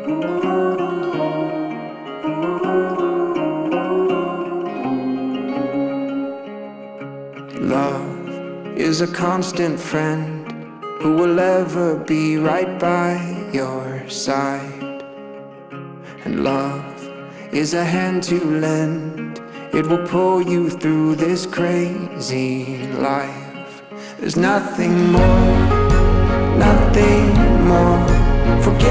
Love is a constant friend who will ever be right by your side. And love is a hand to lend, it will pull you through this crazy life. There's nothing more, nothing more. Forget